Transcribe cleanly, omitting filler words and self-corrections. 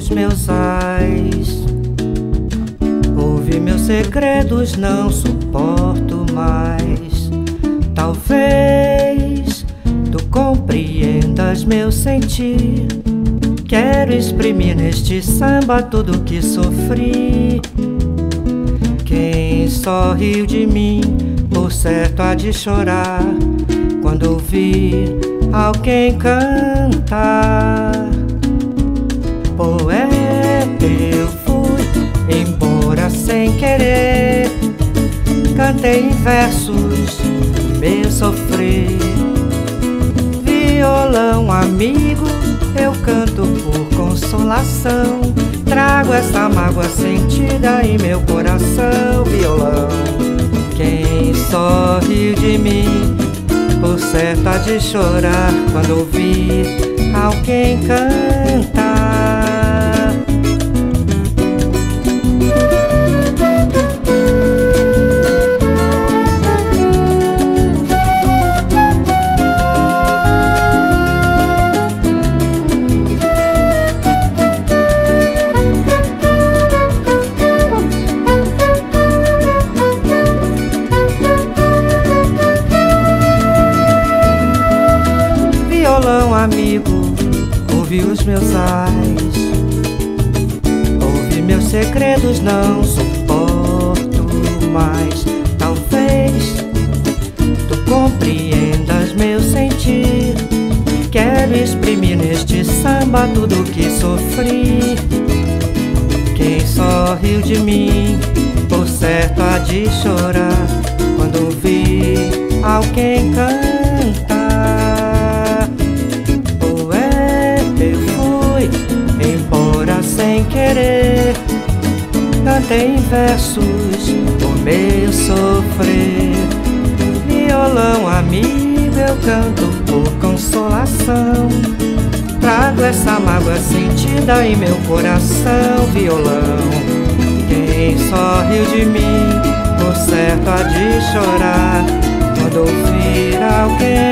os meus ais. Ouve meus segredos, não suporto mais. Talvez tu compreendas meu sentir. Quero exprimir neste samba tudo que sofri. Quem só riu de mim, por certo há de chorar quando ouvir alguém cantar. Poeta eu fui, embora sem querer. Cantei em versos meu sofrer. Violão amigo, eu canto por consolação. Trago essa mágoa sentida em meu coração. Violão, quem só riu de mim, por certo há de chorar quando ouvir alguém cantar. Violão amigo, ouve os meus ais. Ouve meus segredos, não suporto mais. Talvez tu compreendas meu sentir. Quero exprimir neste samba tudo que sofri. Quem só riu de mim, por certo há de chorar quando ouvir alguém cantar. Sem querer, cantei em versos o meu sofrer. Violão amigo, eu canto por consolação. Trago essa mágoa sentida em meu coração. Violão, quem só riu de mim, por certo há de chorar quando ouvir alguém